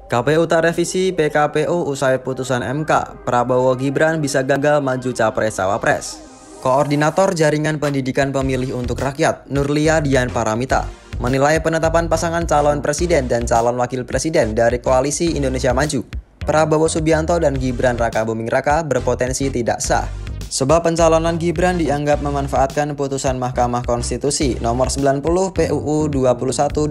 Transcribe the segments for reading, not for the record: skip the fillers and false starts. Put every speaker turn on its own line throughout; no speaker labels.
KPU tak revisi PKPU usai putusan MK, Prabowo Gibran bisa gagal maju Capres-Cawapres. Koordinator Jaringan Pendidikan Pemilih untuk Rakyat, Nurlia Dian Paramita, menilai penetapan pasangan calon presiden dan calon wakil presiden dari Koalisi Indonesia Maju, Prabowo Subianto dan Gibran Raka Buming Raka berpotensi tidak sah. Sebab pencalonan Gibran dianggap memanfaatkan putusan Mahkamah Konstitusi nomor 90 PUU 21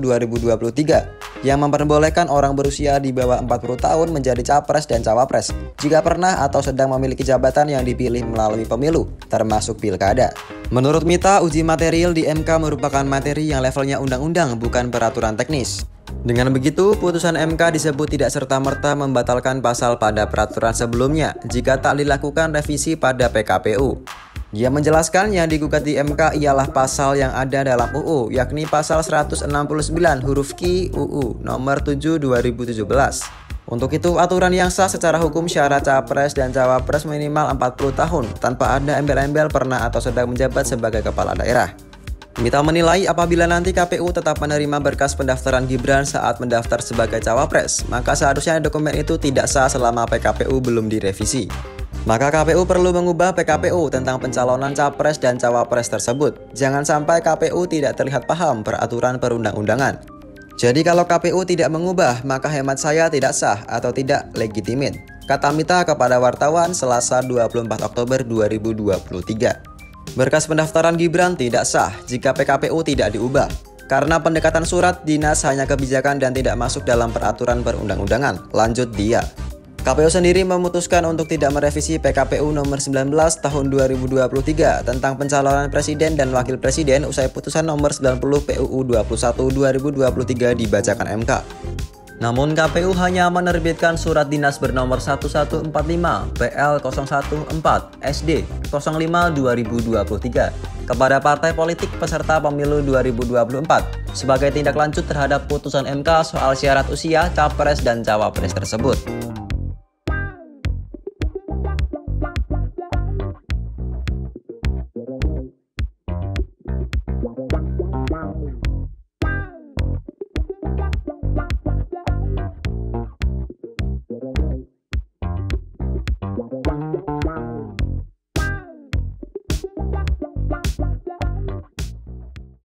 2023 yang memperbolehkan orang berusia di bawah 40 tahun menjadi capres dan cawapres jika pernah atau sedang memiliki jabatan yang dipilih melalui pemilu, termasuk pilkada. Menurut Mita, uji material di MK merupakan materi yang levelnya undang-undang bukan peraturan teknis. Dengan begitu, putusan MK disebut tidak serta-merta membatalkan pasal pada peraturan sebelumnya jika tak dilakukan revisi pada PKPU. Dia menjelaskan yang digugat di MK ialah pasal yang ada dalam UU, yakni pasal 169 huruf Q UU nomor 7 2017. Untuk itu, aturan yang sah secara hukum syarat capres dan cawapres minimal 40 tahun tanpa ada embel-embel pernah atau sedang menjabat sebagai kepala daerah. Mita menilai apabila nanti KPU tetap menerima berkas pendaftaran Gibran saat mendaftar sebagai cawapres, maka seharusnya dokumen itu tidak sah selama PKPU belum direvisi. Maka KPU perlu mengubah PKPU tentang pencalonan capres dan cawapres tersebut. Jangan sampai KPU tidak terlihat paham peraturan perundang-undangan. Jadi kalau KPU tidak mengubah, maka hemat saya tidak sah atau tidak legitimit, kata Mita kepada wartawan Selasa 24 Oktober 2023. Berkas pendaftaran Gibran tidak sah jika PKPU tidak diubah, karena pendekatan surat dinas hanya kebijakan dan tidak masuk dalam peraturan perundang-undangan, lanjut dia. KPU sendiri memutuskan untuk tidak merevisi PKPU nomor 19 tahun 2023 tentang pencalonan presiden dan wakil presiden usai putusan nomor 90 PUU 21 2023 dibacakan MK. Namun KPU hanya menerbitkan surat dinas bernomor 1145 PL 014 SD 05 2023 kepada partai politik peserta pemilu 2024 sebagai tindak lanjut terhadap putusan MK soal syarat usia capres dan cawapres tersebut.